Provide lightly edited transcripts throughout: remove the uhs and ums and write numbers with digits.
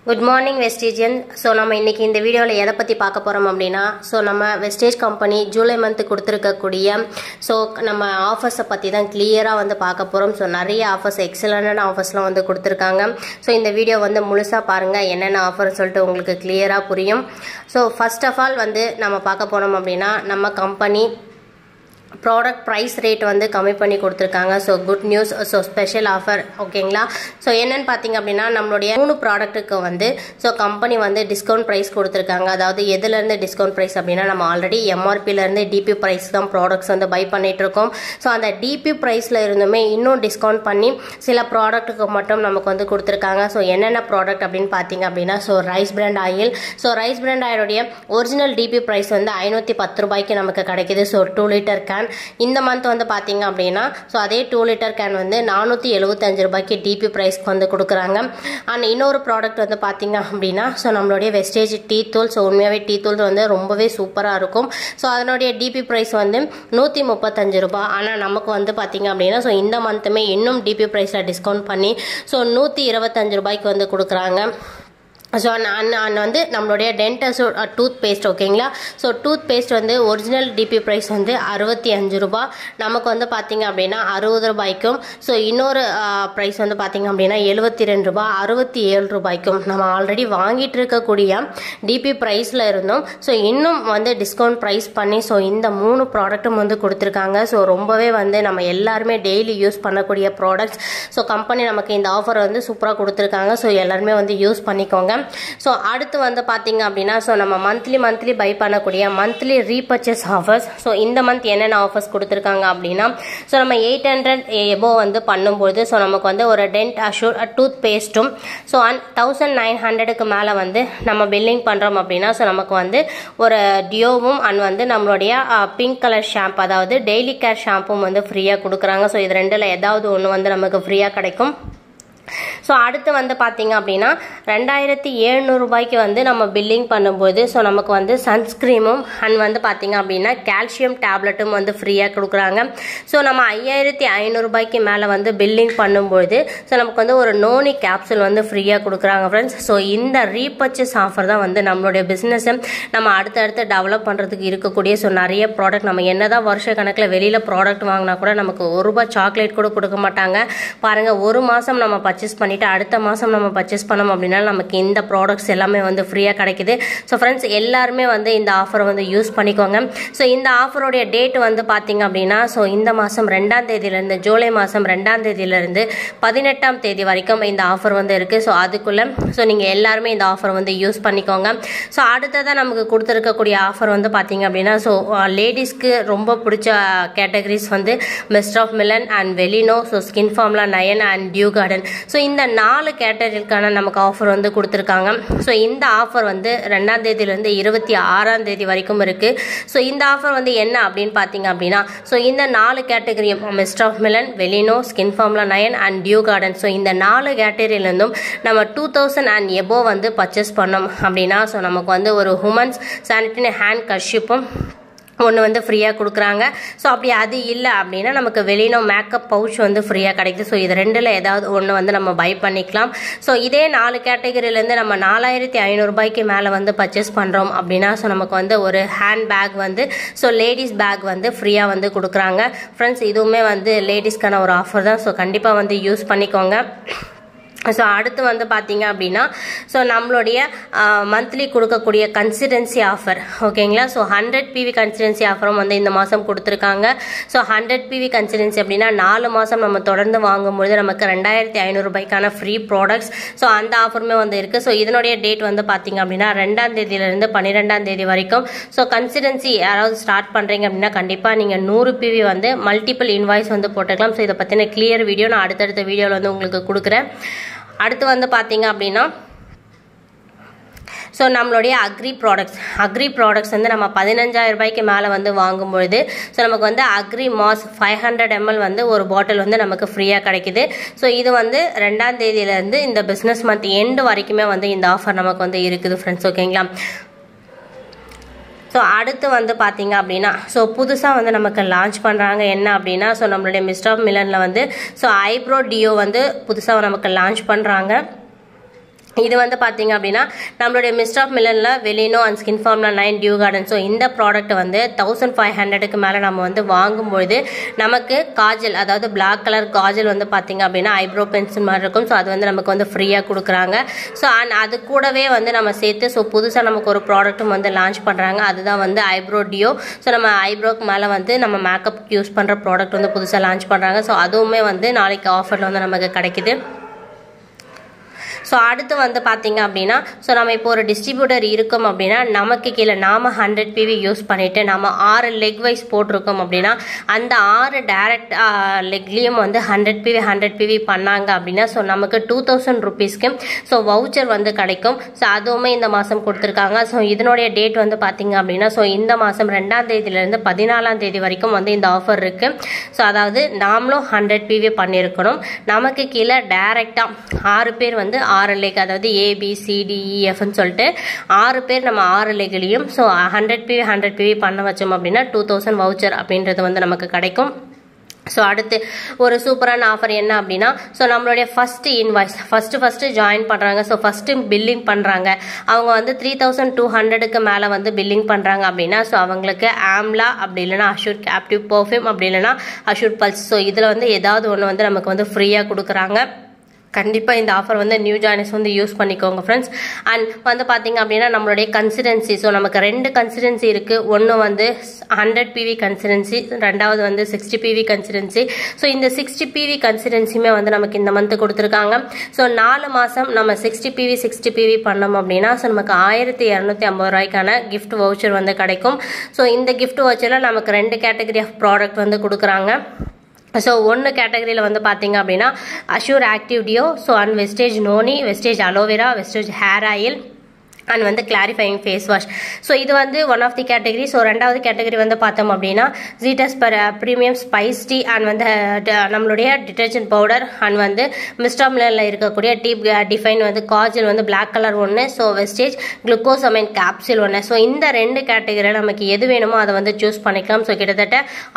Good morning Vestigian. So நம்ம இன்னைக்கு இந்த வீடியோல எதை பத்தி பார்க்க போறோம் அப்படினா நம்ம Vestige கம்பெனி ஜூலை மந்த் கொடுத்திருக்க கூடிய நம்ம ஆஃபர்ஸ் பத்தி தான் கிளியரா பார்க்க போறோம். நிறைய ஆஃபர்ஸ் எக்ஸலென்ட்டான ஆஃபர்ஸ்லாம் கொடுத்திருக்காங்க. இந்த வீடியோ முழுசா பாருங்க என்னென்ன ஆஃபர் சொல்லிட்டு உங்களுக்கு கிளியரா புரியும். ஃபர்ஸ்ட் ஆஃப் ஆல் நம்ம பார்க்க போறோம் அப்படினா நம்ம கம்பெனி product price rate கம்மி பண்ணி கொடுத்திருக்காங்க. good news. special offer ஓகேங்களா. என்னன்னு பாத்தீங்க அப்படினா நம்மளுடைய மூணு ப்ராடக்ட்டுக்கு கம்பெனி டிஸ்கவுண்ட் பிரைஸ் கொடுத்திருக்காங்க. அதாவது எதுல இருந்து டிஸ்கவுண்ட் பிரைஸ் அப்படினா நம்ம ஆல்ரெடி MRP ல இருந்து DP பிரைஸ் தான் ப்ராடக்ட்ஸ் பை பண்ணிட்டு இருக்கோம். அந்த DP பிரைஸ்ல இருந்துமே இன்னும் டிஸ்கவுண்ட் பண்ணி சில ப்ராடக்ட்டுக்கு மட்டும் நமக்கு கொடுத்திருக்காங்க. என்னென்ன ப்ராடக்ட் அப்படினு பாத்தீங்க அப்படினா rice bran oil. Rice bran ஆயிலுடைய ஒரிஜினல் DP பிரைஸ் 510 ரூபாய்க்கு நமக்கு கிடைக்குது. 2 லிட்டர் கேன் இந்த மந்த் பாத்தீங்க அப்படினா அதே 2 லிட்டர் கேன் 475 ரூபாய்க்கு DP பிரைஸ் கொடுக்கறாங்க. அண்ட் இன்னொரு ப்ராடக்ட் பாத்தீங்க அப்படினா நம்மளுடைய வெஸ்டேஜ் டீ தூள். உண்மையாவே டீ தூள் ரொம்ப சூப்பரா இருக்கும். அதனுடைய DP பிரைஸ் 135 ரூபாய். ஆனா நமக்கு பாத்தீங்க அப்படினா இந்த மந்த்மே இன்னும் DP பிரைஸ்ல டிஸ்கவுண்ட் பண்ணி 125 ரூபாய்க்கு கொடுக்கறாங்க. நம்மளுடைய டென்டல் டூத் பேஸ்ட் ஓகேங்களா. Tooth paste original DP price 65 ரூபாய். நமக்கு பாத்தீங்க அப்படின்னா 60 ரூபாய்க்கும். இன்னொரு பிரைஸ் பாத்தீங்க அப்படின்னா 72 ரூபாய் 67 ரூபாய்க்கும் நம்ம ஆல்ரெடி வாங்கிட்டு இருக்கக்கூடிய DP பிரைஸ்ல இருந்தோம். இன்னும் டிஸ்கவுண்ட் பிரைஸ் பண்ணி இந்த மூணு ப்ராடக்ட்டும் கொடுத்திருக்காங்க. ரொம்பவே நம்ம எல்லாருமே டெய்லி யூஸ் பண்ணக்கூடிய ப்ராடக்ட்ஸ். கம்பெனி நமக்கு இந்த ஆஃபர் சூப்பரா கொடுத்திருக்காங்க. எல்லாருமே யூஸ் பண்ணிக்கோங்க. அடுத்து பாத்தீங்க அப்படின்னா நம்ம மந்த்லி பை பண்ணக்கூடிய மந்த்லி ரீபர்ச்சேஸ் ஆஃபர்ஸ். இந்த மந்த் என்னென்ன ஆஃபர்ஸ் கொடுத்திருக்காங்க அப்படின்னா நம்ம 800 எபோவ் பண்ணும்போது நமக்கு ஒரு டென்ட் அஷூர் டூத் பேஸ்ட்டும் 1900க்கு மேல நம்ம பில்லிங் பண்றோம் அப்படின்னா நமக்கு ஒரு டியோவும் அண்ட் நம்மளுடைய பிங்க் கலர் ஷாம்பு அதாவது டெய்லி கேர் ஷாம்பும் ஃப்ரீயா கொடுக்குறாங்க. இது ரெண்டுல ஏதாவது ஒன்று நமக்கு ஃப்ரீயா கிடைக்கும். அடுத்து பாத்தீங்க அப்படின்னா 2700 ரூபாய்க்கு நம்ம பில்லிங் பண்ணும்போது நமக்கு சன்ஸ்கிரீமும் அண்ட் பாத்தீங்க அப்படின்னா கால்சியம் டேப்லெட்டும் ஃப்ரீயா கொடுக்குறாங்க. நம்ம 5500 ரூபாய்க்கு மேல பில்லிங் பண்ணும்போது நமக்கு ஒரு நோனி கேப்சூல் ஃப்ரீயா கொடுக்குறாங்க ஃப்ரெண்ட்ஸ். இந்த ரீபர்ச்சேஸ் ஆஃபர் தான் நம்மளுடைய பிசினஸ் நம்ம அடுத்தடுத்து டெவலப் பண்றதுக்கு இருக்கக்கூடிய நிறைய ப்ராடக்ட். நம்ம என்னதான் வருஷ கணக்கில் வெளியில ப்ராடக்ட் வாங்கினா கூட நமக்கு ₹1 சாக்லேட் கூட கொடுக்க மாட்டாங்க. பாருங்க, ஒரு மாசம் நம்ம பர்ச்சேஸ் பண்ணிட்டு அடுத்த மாசம் நம்ம பர்ச்சேஸ் பண்ணோம் அப்படின்னா நமக்கு இந்த ப்ராடக்ட்ஸ் எல்லாமே ஃப்ரீயா கிடைக்குது. ஃப்ரெண்ட்ஸ் எல்லாருமே இந்த ஆஃபர் யூஸ் பண்ணிக்கோங்க. இந்த ஆஃபரோடைய டேட் பாத்தீங்க அப்படின்னா இந்த மாசம் 2ஆம் தேதியில இருந்து ஜூலை மாசம் 2ஆம் தேதியில இருந்து 18ஆம் தேதி வரைக்கும் இந்த ஆஃபர் இருக்கு. அதுக்குள்ள நீங்க எல்லாருமே இந்த ஆஃபர் யூஸ் பண்ணிக்கோங்க. அடுத்ததான் நமக்கு கொடுத்திருக்கக்கூடிய ஆஃபர் பாத்தீங்க அப்படின்னா லேடிஸ்க்கு ரொம்ப பிடிச்ச categories mist of Milan and Velino, skin formula 9 and dew garden. இந்த 4 கேட்டகரிக்கான நமக்கு ஆஃபர் கொடுத்திருக்காங்க. இந்த ஆஃபர் 2ஆம் தேதியில இருந்து 26ஆம் தேதி வரைக்கும் இருக்கு. இந்த ஆஃபர் என்ன அப்படின்னு பாத்தீங்க அப்படின்னா இந்த 4 கேட்டகரியும் mist of Milan, Velino, skin formula 9 and dew garden. இந்த 4 கேட்டகரியில இருந்தும் நம்ம 2000 அண்ட் எபோவ் பர்ச்சேஸ் பண்ணோம் அப்படின்னா நமக்கு ஒரு ஹுமன்ஸ் சானிட்டரி ஹேண்ட் கர்ஷிப்பும் ஒன்று ஃப்ரீயா கொடுக்குறாங்க. அப்படி அது இல்லை அப்படின்னா நமக்கு வெளினோ மேக்கப் பவுச் ஃப்ரீயா கிடைக்குது. இது ரெண்டுல ஏதாவது ஒன்று நம்ம பை பண்ணிக்கலாம். இதே 4 கேட்டகரியிலேருந்து நம்ம 4500 ரூபாய்க்கு மேலே பர்ச்சேஸ் பண்ணுறோம் அப்படின்னா நமக்கு ஒரு ஹேண்ட் பேக் லேடிஸ் பேக் ஃப்ரீயா கொடுக்குறாங்க. ஃப்ரெண்ட்ஸ் இதுவுமே லேடிஸ்க்கான ஒரு ஆஃபர் தான். கண்டிப்பாக யூஸ் பண்ணிக்கோங்க. அடுத்து பாத்தீங்க அப்படின்னா நம்மளுடைய மந்த்லி கொடுக்கக்கூடிய கன்சிஸ்டன்சி ஆஃபர் ஓகேங்களா. 100 PV கன்சிஸ்டன்சி ஆஃபரும் இந்த மாசம் கொடுத்துருக்காங்க. 100 PV கன்சிஸ்டன்சி அப்படின்னா 4 மாசம் நம்ம தொடர்ந்து வாங்கும்போது நமக்கு 2500 ரூபாய்க்கான ஃப்ரீ ப்ராடக்ட்ஸ். அந்த ஆஃபருமே இருக்கு. இதனுடைய டேட் பாத்தீங்க அப்படின்னா 2ஆம் தேதியில இருந்து 12ஆம் தேதி வரைக்கும். கன்சிஸ்டன்சி யாராவது ஸ்டார்ட் பண்றீங்க அப்படின்னா கண்டிப்பா நீங்க 100 PV மல்டிபிள் இன்வாய்ஸ் போட்டுக்கலாம். இதை பத்தின கிளியர் வீடியோ நான் அடுத்தடுத்த வீடியோல உங்களுக்கு கொடுக்குறேன். அடுத்து பாத்தீங்க அப்படின்னா நம்மளுடைய அக்ரி ப்ராடக்ட்ஸ் நம்ம 15000 ரூபாய்க்கு மேலே வாங்கும்பொழுது நமக்கு அக்ரி மாஸ் 500 ml ஒரு பாட்டில் நமக்கு ஃப்ரீயா கிடைக்குது. இது 2ஆம் தேதியில இருந்து இந்த பிசினஸ் மந்த் எண்ட் வரைக்குமே இந்த ஆஃபர் நமக்கு இருக்குது ஃப்ரெண்ட்ஸ் ஓகேங்களா. அடுத்து பாத்தீங்க அப்படின்னா புதுசா நமக்கு லான்ச் பண்றாங்க என்ன அப்படின்னா நம்மளுடைய மிஸ்டர் ஆஃப் மிலன்ல ஐப்ரோ டியோ புதுசா நமக்கு லான்ச் பண்றாங்க. இது வந்து பார்த்தீங்க அப்படின்னா நம்மளுடைய மிஸ்ட் ஆஃப் மிலனில் Velino and skin formula 9 dew garden. So இந்த ப்ராடக்ட் வந்து 1500க்கு மேலே நம்ம வந்து வாங்கும்பொழுது நமக்கு காஜல், அதாவது பிளாக் கலர் காஜல் வந்து பார்த்தீங்க அப்படின்னா ஐப்ரோ பென்சில் மாதிரி இருக்கும். ஸோ அது வந்து நமக்கு வந்து ஃப்ரீயாக கொடுக்குறாங்க. ஸோ அண்ட் அது கூடவே வந்து நம்ம சேர்த்து ஸோ புதுசாக நமக்கு ஒரு ப்ராடக்ட்டும் வந்து லான்ச் பண்ணுறாங்க. அதுதான் வந்து ஐப்ரோ டியோ. ஸோ நம்ம ஐப்ரோக்கு மேலே வந்து நம்ம மேக்கப் யூஸ் பண்ணுற ப்ராடக்ட் வந்து புதுசாக லான்ச் பண்ணுறாங்க. ஸோ அதுவுமே வந்து நாளைக்கு ஆஃபரில் வந்து நமக்கு கிடைக்குது. ஸோ அடுத்து வந்து பார்த்தீங்க அப்படின்னா ஸோ நம்ம இப்போ ஒரு டிஸ்ட்ரிபியூட்டர் இருக்கோம் அப்படின்னா நமக்கு கீழே நாம் 100 PV யூஸ் பண்ணிவிட்டு நம்ம 6 லெக் வைஸ் போட்டிருக்கோம் அப்படின்னா அந்த 6 டைரக்ட் லெக்லேயும் வந்து 100 PV பண்ணாங்க அப்படின்னா ஸோ நமக்கு 2000 rupeesக்கு ஸோ வவுச்சர் வந்து கிடைக்கும். ஸோ அதுவுமே இந்த மாதம் கொடுத்துருக்காங்க. ஸோ இதனுடைய டேட் வந்து பார்த்தீங்க அப்படின்னா ஸோ இந்த மாதம் 2ஆம் தேதியிலேருந்து 14ஆம் தேதி வரைக்கும் வந்து இந்த ஆஃபர் இருக்குது. ஸோ அதாவது நாமளும் 100 PV பண்ணியிருக்கணும். நமக்கு கீழே டைரெக்டாக 6 பேர் வந்து 6 லெக், அதாவது ABCDEFன்னு சொல்லிட்டு 6 பேர் நம்ம 6 லெக்லையும் ஸோ 100 PV பண்ண வச்சோம் அப்படின்னா 2000 வவுச்சர் அப்படின்றது வந்து நமக்கு கிடைக்கும். ஸோ அடுத்து ஒரு சூப்பரான ஆஃபர் என்ன அப்படின்னா ஸோ நம்மளுடைய ஃபர்ஸ்ட் இன்வாய்ஸ் ஃபர்ஸ்ட் ஜாயின் பண்ணுறாங்க. ஸோ ஃபஸ்ட்டு பில்லிங் பண்ணுறாங்க. அவங்க வந்து 3200க்கு மேலே வந்து பில்லிங் பண்ணுறாங்க அப்படின்னா ஸோ அவங்களுக்கு ஆம்லா அப்படி இல்லைனா அஷூர் கேப்டிவ் பர்ஃப்யூம் அப்படி இல்லைனா அஷூர் பல்ஸ், ஸோ இதில் வந்து ஏதாவது ஒன்று வந்து நமக்கு வந்து ஃப்ரீயாக கொடுக்குறாங்க. கண்டிப்பாக இந்த ஆஃபர் வந்து நியூ ஜாயினர்ஸ் வந்து யூஸ் பண்ணிக்கோங்க ஃப்ரெண்ட்ஸ். அண்ட் வந்து பார்த்தீங்க அப்படின்னா நம்மளுடைய கன்சிடென்சி, ஸோ நமக்கு 2 கன்சிடென்சி இருக்குது. ஒன்று வந்து 100 PV கன்சிடென்சி, ரெண்டாவது வந்து 60 PV கன்சிடென்சி. ஸோ இந்த 60 PV கன்சிடென்சியுமே வந்து நமக்கு இந்த மந்த் கொடுத்துருக்காங்க. ஸோ 4 மாதம் நம்ம 60 PV பண்ணோம் அப்படின்னா ஸோ நமக்கு 1250 ரூபாய்க்கான கிஃப்ட் வவுச்சர் வந்து கிடைக்கும். ஸோ இந்த கிஃப்ட் வவுச்சரில் நமக்கு 2 கேட்டகரி ஆஃப் ப்ராடக்ட் வந்து கொடுக்குறாங்க. ஸோ ஒன்று கேட்டகரியில் வந்து பார்த்தீங்க அப்படின்னா assure active deo, so and Vestige noni, Vestige aloe vera, Vestige hair oil and வந்து கிளாரிஃபையிங் ஃபேஸ் வாஷ். ஸோ இது வந்து one of the category. So ரெண்டாவது கேட்டகரி வந்து பார்த்தோம் அப்படின்னா Zeta's premium spice tea and வந்து நம்மளுடைய டிட்டர்ஜென்ட் பவுடர் அண்ட் வந்து மிஸ்ட் ஆஃப் மிலனில் இருக்கக்கூடிய டீப் டிஃபைன் வந்து காஜல் வந்து பிளாக் கலர் ஒன்று, ஸோ வெஸ்டேஜ் குளுக்கோசமைன் கேப்சூல் ஒன்று. ஸோ இந்த 2 கேட்டகரியில் நமக்கு எது வேணுமோ அதை வந்து சூஸ் பண்ணிக்கலாம். ஸோ கிட்டத்தட்ட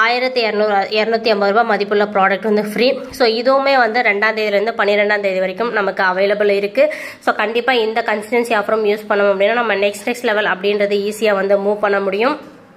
1250 ரூபாய் மதிப்புள்ள ப்ராடக்ட் வந்து ஃப்ரீ. ஸோ இதுவுமே வந்து 2ஆம் தேதியிலேருந்து 12ஆம் தேதி வரைக்கும் நமக்கு அவைலபிள் இருக்குது. ஸோ கண்டிப்பாக இந்த கன்சிஸ்டன்சி ஆஃபரும் யூஸ் பண்ணோம் அப்படின்னா நம்ம நெக்ஸ்ட் லெவல் அப்படின்றது ஈஸியாக வந்து மூவ் பண்ண முடியும்.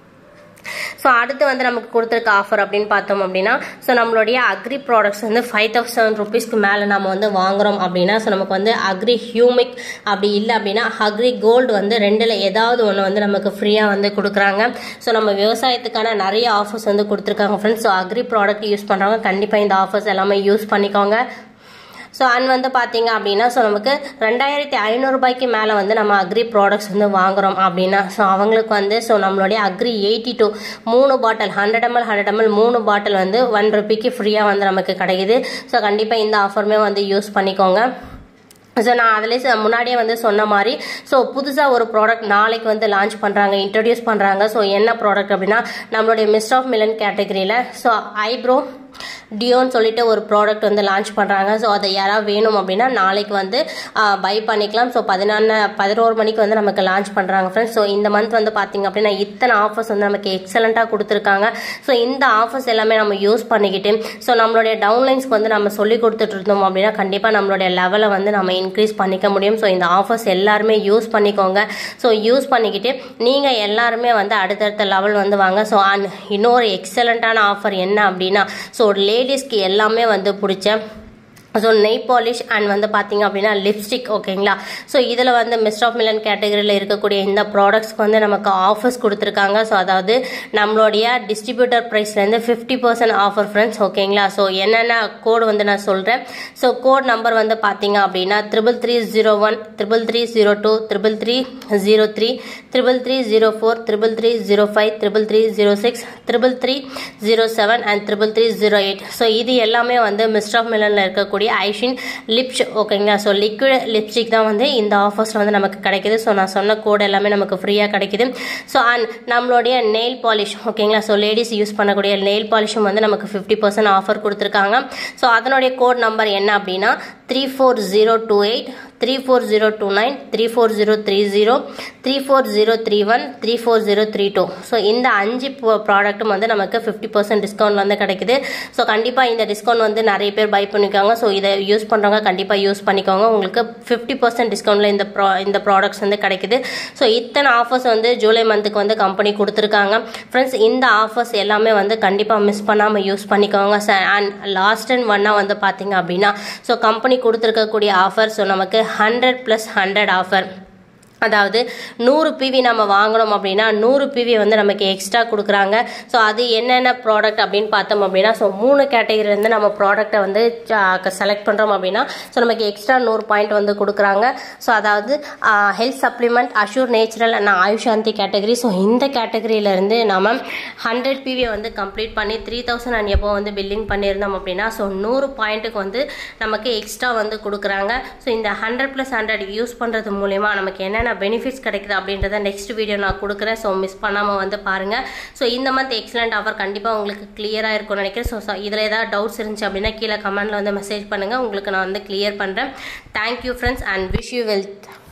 ஸோ அடுத்து வந்து நமக்கு கொடுத்துருக்க ஆஃபர் அப்படின்னு பார்த்தோம் அப்படின்னா ஸோ நம்மளுடைய அக்ரி ப்ராடக்ட்ஸ் வந்து 5000 rupeesக்கு மேலே நம்ம வந்து வாங்குறோம் அப்படின்னா ஸோ நமக்கு வந்து அக்ரி ஹியூமிக் அப்படி இல்லை அப்படின்னா அக்ரி கோல்டு வந்து 2ல் ஏதாவது ஒன்று வந்து நமக்கு ஃப்ரீயாக வந்து கொடுக்குறாங்க. ஸோ நம்ம விவசாயத்துக்கான நிறைய ஆஃபர்ஸ் வந்து கொடுத்துருக்காங்க friends. So agri product use பண்ணுறவங்க கண்டிப்பாக இந்த ஆஃபர்ஸ் எல்லாமே யூஸ் பண்ணிக்கோங்க. ஸோ அண்ட் வந்து பார்த்தீங்க அப்படின்னா ஸோ நமக்கு 2500 ரூபாய்க்கு மேலே வந்து நம்ம அக்ரி ப்ராடக்ட்ஸ் வந்து வாங்குறோம் அப்படின்னா ஸோ அவங்களுக்கு வந்து ஸோ நம்மளுடைய அக்ரி 82 3 பாட்டில் 100 ml 3 பாட்டில் வந்து 1 ரூபாய்க்கு ஃப்ரீயாக வந்து நமக்கு கிடைக்குது. ஸோ கண்டிப்பாக இந்த ஆஃபருமே வந்து யூஸ் பண்ணிக்கோங்க. ஸோ நான் அதிலே முன்னாடியே வந்து சொன்ன மாதிரி ஸோ புதுசாக ஒரு ப்ராடக்ட் நாளைக்கு வந்து லான்ச் பண்ணுறாங்க, இன்ட்ரடியூஸ் பண்ணுறாங்க. ஸோ என்ன ப்ராடக்ட் அப்படின்னா நம்மளுடைய மிஸ்ட் ஆஃப் மிலன் கேட்டகரியில் ஸோ ஐப்ரோ டியோன்னு சொல்லிட்டு ஒரு ப்ராடக்ட் வந்து லான்ச் பண்ணுறாங்க. ஸோ அதை யாராவது வேணும் அப்படின்னா நாளைக்கு வந்து பை பண்ணிக்கலாம். ஸோ 11 மணிக்கு வந்து நமக்கு லான்ச் பண்ணுறாங்க ஃப்ரெண்ட்ஸ். ஸோ இந்த மந்த் வந்து பார்த்தீங்க அப்படின்னா இத்தனை ஆஃபர்ஸ் வந்து நமக்கு எக்ஸலண்ட்டாக கொடுத்துருக்காங்க. ஸோ இந்த ஆஃபர்ஸ் எல்லாமே நம்ம யூஸ் பண்ணிக்கிட்டு ஸோ நம்மளுடைய டவுன்லைன்ஸ்க்கு வந்து நம்ம சொல்லி கொடுத்துட்டு இருந்தோம் அப்படின்னா கண்டிப்பாக நம்மளுடைய லெவலை வந்து நம்ம இன்க்ரீஸ் பண்ணிக்க முடியும். ஸோ இந்த ஆஃபர்ஸ் எல்லாருமே யூஸ் பண்ணிக்கோங்க. ஸோ யூஸ் பண்ணிக்கிட்டு நீங்கள் எல்லாருமே வந்து அடுத்தடுத்த லெவல் வந்து வாங்க. ஸோ இன்னொரு எக்ஸலண்ட்டான ஆஃபர் என்ன அப்படின்னா ஸோ லேடிஸ்க்கு எல்லாமே வந்து பிடிச்ச ஸோ நெய் பாலிஷ் அண்ட் வந்து பார்த்தீங்க அப்படின்னா லிப்ஸ்டிக், ஓகேங்களா. ஸோ இதில் வந்து மிஸ்ட் ஆஃப் மிலன் கேட்டகரியில் இருக்கக்கூடிய இந்த ப்ராடக்ட்ஸ்க்கு வந்து நமக்கு ஆஃபர்ஸ் கொடுத்துருக்காங்க. ஸோ அதாவது நம்மளுடைய டிஸ்ட்ரிபியூட்டர் ப்ரைஸ்லேருந்து 50% ஆஃபர் ஃப்ரெண்ட்ஸ், ஓகேங்களா. ஸோ என்னென்ன கோடு வந்து நான் சொல்கிறேன். ஸோ கோட் நம்பர் வந்து பார்த்தீங்க அப்படின்னா 3301 3302 3303 3304 3305 3306 3307 அண்ட் 3308. ஸோ இது எல்லாமே வந்து மிஸ்ட் ஆஃப் மிலனில் இருக்கக்கூடிய ஐஷின் லிப்ஸ், ஓகேங்களா. ஸோ லிக்விட் லிப்ஸ்டிக் தான் வந்து இந்த ஆஃபர்ஸ் வந்து நமக்கு கிடைக்குது. ஸோ நான் சொன்ன கோட் எல்லாமே நமக்கு ஃப்ரீயாக கிடைக்குது. ஸோ அண்ட் நம்மளுடைய நெயில் பாலிஷ், ஓகேங்களா. ஸோ லேடிஸ் யூஸ் பண்ணக்கூடிய நெயில் பாலிஷும் வந்து நமக்கு 50% ஆஃபர் கொடுத்துருக்காங்க. ஸோ அதனுடைய கோட் நம்பர் என்ன அப்படின்னா 34028, 34029, 34030, 34031, 34032. ஸோ இந்த 5 ப்ராடக்ட்டும் வந்து நமக்கு 50% டிஸ்கவுண்ட் வந்து கிடைக்குது. ஸோ கண்டிப்பாக இந்த டிஸ்கவுண்ட் வந்து நிறைய பேர் பை பண்ணிக்காங்க. ஸோ இதை யூஸ் பண்ணுறவங்க கண்டிப்பாக யூஸ் பண்ணிக்கோங்க. உங்களுக்கு 50% டிஸ்கவுண்ட்டில் இந்த ப்ராடக்ட்ஸ் வந்து கிடைக்குது. ஸோ இத்தனை ஆஃபர்ஸ் வந்து ஜூலை மந்த்துக்கு வந்து கம்பெனி கொடுத்துருக்காங்க. ஃப்ரெண்ட்ஸ், இந்த ஆஃபர்ஸ் எல்லாமே வந்து கண்டிப்பாக மிஸ் பண்ணாமல் யூஸ் பண்ணிக்கோங்க. அண்ட் லாஸ்ட் அண்ட் ஒன்னாக வந்து பார்த்தீங்க அப்படின்னா ஸோ கம்பெனி கொடுத்துருக்கக்கூடிய ஆஃபர் ஸோ நமக்கு 100+100 ஆஃபர். அதாவது 100 PV நம்ம வாங்கணும் அப்படின்னா 100 PV வந்து நமக்கு எக்ஸ்ட்ரா கொடுக்குறாங்க. ஸோ அது என்னென்ன ப்ராடக்ட் அப்படின்னு பார்த்தோம் அப்படின்னா ஸோ 3 கேட்டகரியிலேருந்து நம்ம ப்ராடக்ட்டை வந்து செலக்ட் பண்ணுறோம் அப்படின்னா ஸோ நமக்கு எக்ஸ்ட்ரா 100 பாயிண்ட் வந்து கொடுக்குறாங்க. ஸோ அதாவது health supplement, assure natural and Ayushanti category. So இந்த கேட்டகரியிலேருந்து நம்ம 100 PV வந்து கம்ப்ளீட் பண்ணி 3000 அண்ட் எப்போ வந்து பில்லிங் பண்ணியிருந்தோம் அப்படின்னா ஸோ 100 பாயிண்ட்டுக்கு வந்து நமக்கு எக்ஸ்ட்ரா வந்து கொடுக்குறாங்க. ஸோ இந்த 100+100 யூஸ் பண்ணுறது மூலமா நமக்கு என்னென்ன பெனிஃபிட்ஸ் கிடைக்குது அப்படின்றத நெக்ஸ்ட் வீடியோ நான் கொடுக்குறேன். ஸோ மிஸ் பண்ணாமல் வந்து பாருங்கள். ஸோ இந்த மந்த் எக்ஸலண்ட் ஆஃபர் கண்டிப்பாக உங்களுக்கு கிளியராக இருக்கும்னு நினைக்கிறேன். ஸோ இதில் ஏதாவது டவுட்ஸ் இருந்துச்சு அப்படின்னா கீழே கமெண்ட்டில் வந்து மெசேஜ் பண்ணுங்கள். உங்களுக்கு நான் வந்து கிளியர் பண்ணுறேன். Thank you friends and wish you wealth.